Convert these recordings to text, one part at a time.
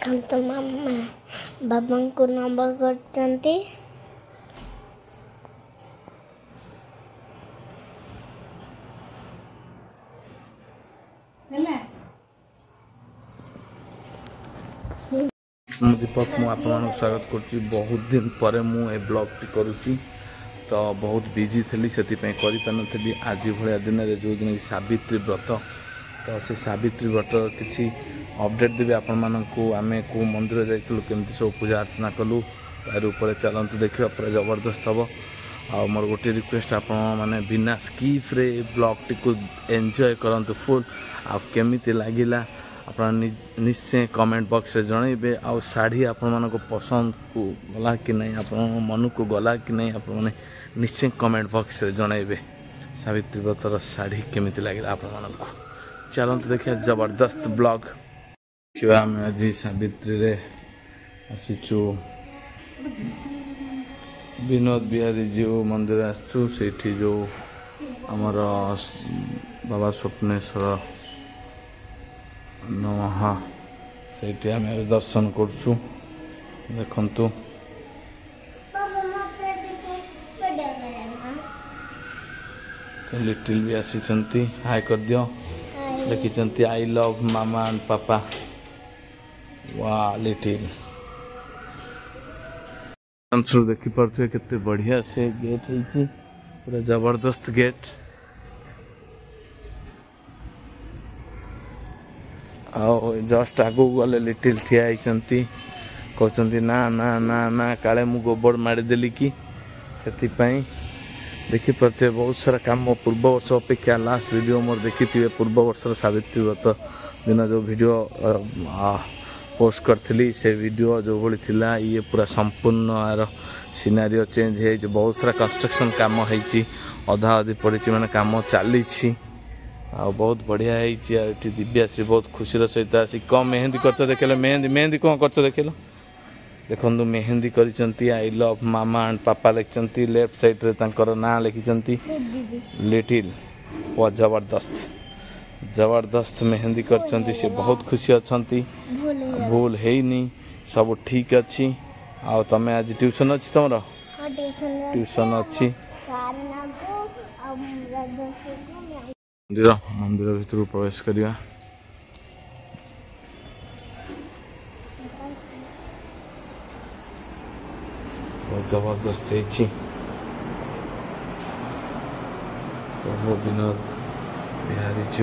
देखो मामा बाबा को नंबर करते दीपक मु आप स्वागत करुच्ची। बहुत दिन पर मु ए ब्लॉग टी करुच्ची तो बहुत बिजी थी से पारि आज भाया दिन में जो दिन सावित्री व्रत तो से सावित्री व्रत किसी अपडेट देवी आपण मानू आम को मंदिर जाइलु केमती सब पूजा अर्चना कलु तार ऊपर चलतु देखा पूरा जबरदस्त हम आ मोर गोटे रिक्वेस्ट आपण मैंने बिना स्किप रे ब्लॉग टी को एंजॉय करंतु फुल आ केमिति लागिला आप निश्चय कमेंट बॉक्स रे जनइबे आ साड़ी आपण मानको पसंद को गला कि नहीं आप मन को गला कि नहीं आप निश्चय कमेंट बॉक्स रे जनइबे सावित्री व्रतर साड़ी केमिति लागिला आपण मानको चलंतु देखिया जबरदस्त ब्लॉग क्या आम आज सावित्री रे आसीचु विनोद बिहारी जी मंदिर आसचु सेठी जो आमर बाबा स्वप्नेश्वर नमः से आम दर्शन करछु देखंतु लिटिल भी आसी हाय कर दियो लिखिं आई लव मामा एंड पापा वाह लिटिल देखी पारे केते बढ़िया से गेट है पूरा जबरदस्त गेट आओ जस्ट आगू गले लिटिल ठिया होती कहते ना ना ना ना काले मु गोबर मारिदेली कि से देखी पारे बहुत सारा काम पूर्व वर्ष अपेक्षा लास्ट वीडियो मोर देखी थे पूर्व वर्ष सावित्री व्रत दिन जो वीडियो पोस्ट करी से वीडियो जो भली थिला ये पूरा संपूर्ण यार सिनारियो चेंज है बहुत सारा कंस्ट्रक्शन काम होती अधा अधी पड़ी माने काम चली आ बहुत बढ़िया है दिव्याश्री बहुत खुशी सहित आसी कम मेहंदी कर देखेल मेहंदी मेहंदी कौन कर देखेल देखो मेहंदी करी आई लव मामा एंड पापा लिखिं लेफ्ट साइड रे तांकर ना लिखिं लिटिल वो जबरदस्त जबरदस्त मेहंदी कर बहुत खुशी अच्छा भूल है सब ठीक अच्छी आ तमें आज ट्यूशन अच्छी तुम ट्यूशन अच्छी मंदिर मंदिर भीतर प्रवेश करिया बहुत जबरदस्त है प्रभु विनोद बिहारी जी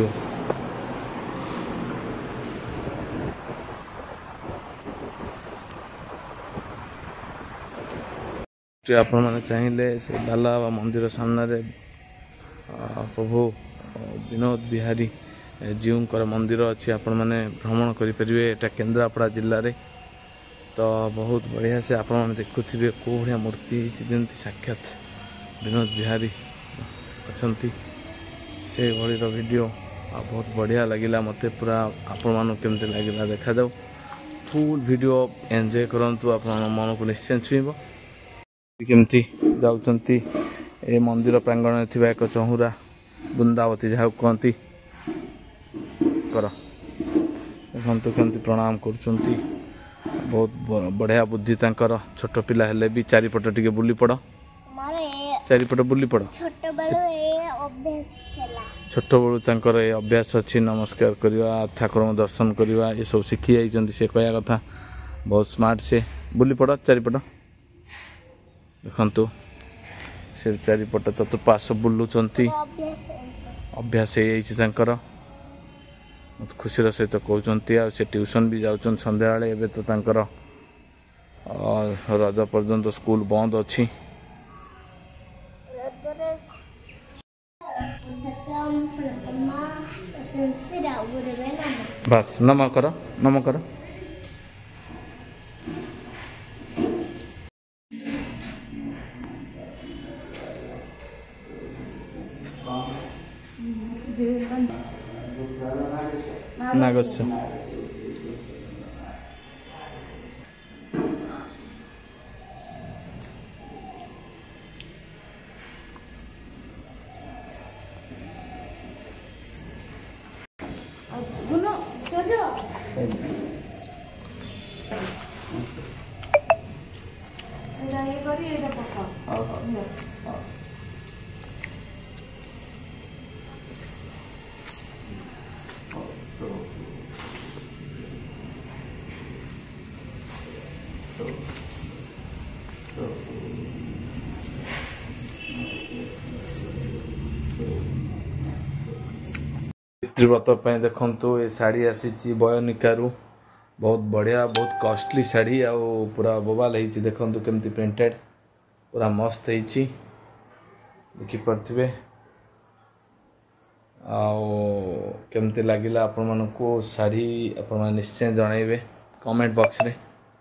आपण मैंने चाहिए से बाला मंदिर सामने प्रभु विनोद बिहारी जीवकर मंदिर अच्छी आपण मैंने भ्रमण करेंगे एटा केन्द्रापड़ा जिले में तो बहुत बढ़िया से आपण मैंने देखुवे कौ भाया मूर्ति जमी साक्षात विनोद बिहारी अच्छा से भली वीडियो आ बहुत बढ़िया लगिला मते पूरा आपण मानु केमते लगिला देखा जाऊ फुल वीडियो एंजॉय करंतु आपण मन को निश्चय छुईब केमती जाउचंती ए मंदिर प्रांगण थिबा एक चहुरा वृंदावती जहाँ कहती कर देखते केमती प्रणाम करुँच बहुत बढ़िया बुद्धि तांकर छोट पिला हेले भी चारिपट टिके बुली पड़ चारिपट बुली पड़ छोट बड़ू तांकर ए अभ्यास अच्छी नमस्कार करवा ठाकुर दर्शन करवा ये सब शिखी जाइए से कहया कथा बहुत स्मार्ट से बुली पड़ चारिपट देखु से चारिपट चतुर्पार्श्व बुलुंट अभ्यास हो बहुत खुशी सहित कहते आ ट्यूशन भी जाऊँ संध्या एवं तो तांकर रज पर्यंत स्कूल बंद अच्छी बस नम कर नम कर नागस्य व्रत देखु ये शाढ़ी आसी बयोनिकारु बहुत बढ़िया बहुत कॉस्टली शाढ़ी आ पूरा बोबाल होती देखु केमती प्रिंटेड पूरा मस्त होती देखिपे आमती लगिला आपण मानू शाढ़ी आपण निश्चय जनइबे कमेंट बॉक्स रे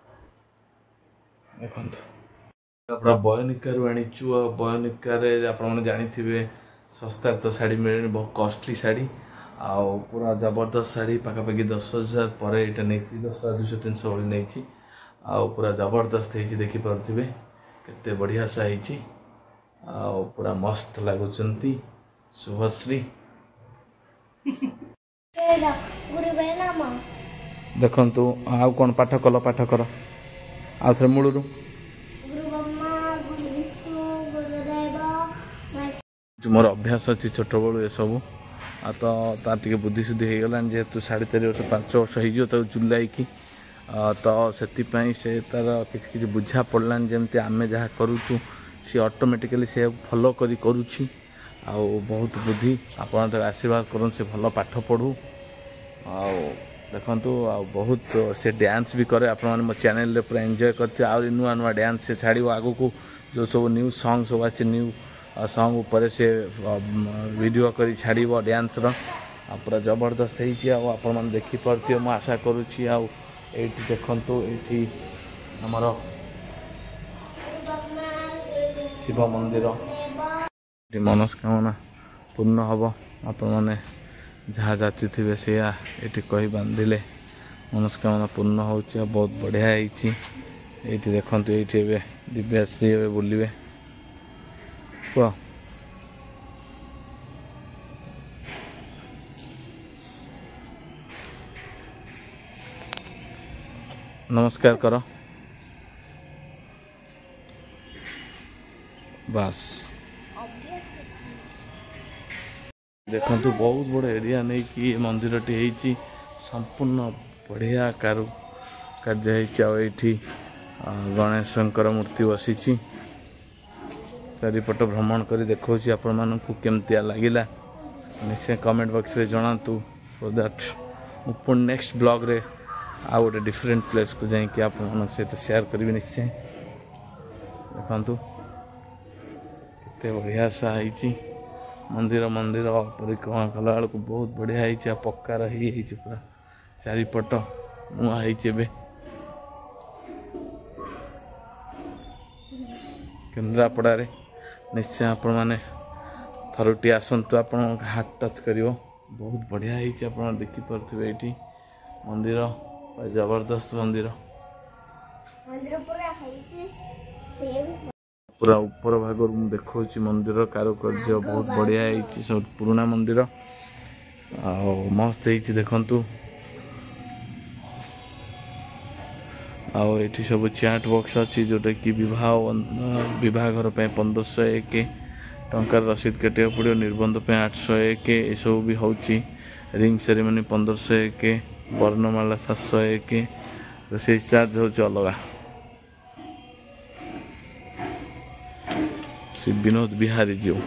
देखु अपना बयोनिकारु आनीचु बयोनिकार आपने जानी सस्तार तो शाढ़ी मिले बहुत कॉस्टली शाढ़ी आउ पूरा जबरदस्त शाढ़ी पाखापाखि 10,000 पर यहाँ नहीं 10,200-300 भाई नहीं आउ पूरा जबरदस्त हो देखिपे केते बढ़िया सा आउ पूरा मस्त लगुच शुभश्री देखु आउ कौन पाठ कर आउ थे मूलू मोर अभ्यास अच्छी छोट बड़ू ये सब आ तो तार टे बुद्धिशुद्धि हो गलानी जेहेतु 3.5 वर्ष 5 वर्ष हो जुलाई की तो से तार कि बुझा पड़लानी जमती आम जहाँ करुचु सी ऑटोमेटिकली से फॉलो करी करुछि आ बहुत बुद्धि आप आशीर्वाद कर से भल पाठ पढ़ू आ देखु आ बहुत से डांस भी करे आप मो चैनल पूरा एंजॉय करते आ नुआ नुआ डांस से छाड़ आगु को जो सब न्यू सॉन्ग सब अच्छे न्यू सॉन्ग उपर से वीडियो करी छाड़ब डांस पूरा जबरदस्त होपन देखिपे मुझे आशा करुँची आठी देखु ये आमर शिव मंदिर मनस्कामना पूर्ण हम आपण मैंने जहाँ जाति थे से ये कही बांधिले मनस्कामना पूर्ण हो बहुत बढ़िया ये देखु ये दिव्याश्री ए बुलवे कह नमस्कार कर बस देखु बहुत बड़ एरिया नहीं कि मंदिर टी संपूर्ण बढ़िया कार्य ये गणेशंकर मूर्ति बसी चारिपट भ्रमण कर देखा आपण मानक केमतिया लगिला निश्चय कमेंट बॉक्स रे जनातु सो दैट मुझे नेक्स्ट ब्लॉग रे आ गोटे डिफरेंट प्लेस को जाकि आप सहित शेयर करी निश्चय देखु केते बढ़िया सा मंदिर मंदिर परिक्रमा कला बेलू बहुत बढ़िया है पक्का रही पूरा चारिपट नुआ है केन्द्रापड़ा निश्चय आपण मैंने थरुटी आसतु आप हाथ टच कर बहुत बढ़िया है देखिपे ये मंदिर जबरदस्त मंदिर पूरा ऊपर भाग देखा मंदिर कारुकार्य बहुत बढ़िया है सब पुराना मंदिर आ मस्त है देखु आठी सब चैट बॉक्स अच्छी जोटा कि बह घर 1501 टंकार रसीद काटा पड़ो निबंध 801 ये सब भी हो रिंग सेरेमनी 1501 वर्णमाला 701 रोसे चार्ज हो अलग श्री विनोद बिहारी जीव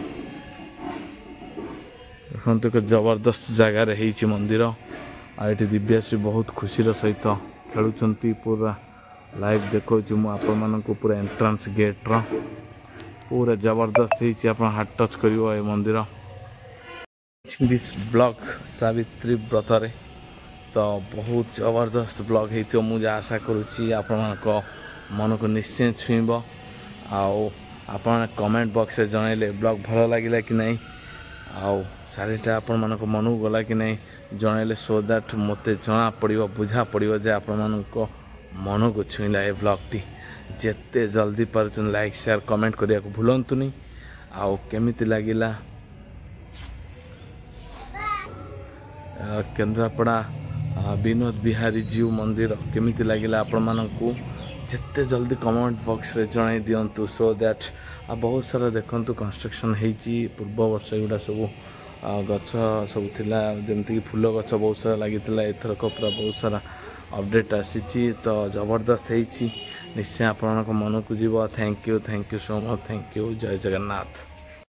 देखते एक जबरदस्त जगार हो मंदिर आठी दिव्याश्री बहुत खुशी सहित खेलुंट पूरा लाइव देखो आपण मानक पूरा एंट्रांस गेट पूरा जबरदस्त हो हाथ टच कर मंदिर दिस ब्लॉग सावित्री व्रत रे तो बहुत जबरदस्त ब्लॉग हो मुझे आशा करुँची आपण मन को निश्चय छुईब आप कमेंट बॉक्स में जनइले ब्लॉग भल लगिला कि नहीं आउ शाढ़ीटा आपण मानक मन को गला कि नहीं जनइले सो दैट मते जना पड़ो बुझा पड़ो जे आपण मानक मन को छुईला ये ब्लॉग टी जिते जल्दी पर लाइक शेयर कमेंट करने को भूलतुनि आउ केमिति लगिला केन्द्रापड़ा विनोद बिहारी जीव मंदिर केमिति लगिला आपण मानकू जिते जल्दी कमेंट बॉक्स रे जणाई दियंतु सो दैट बहुत सारा देखंतु कंस्ट्रक्शन हेची पूर्व वर्ष गुड़ा सब गछ सब थिला जेमति कि फूल गछ बहुत सारा लागितिला एथरक पूरा बहुत सारा अपडेट आसी तो जबरदस्त हेची निश्चय आपन मन को जीव thank you so much thank you जय जगन्नाथ।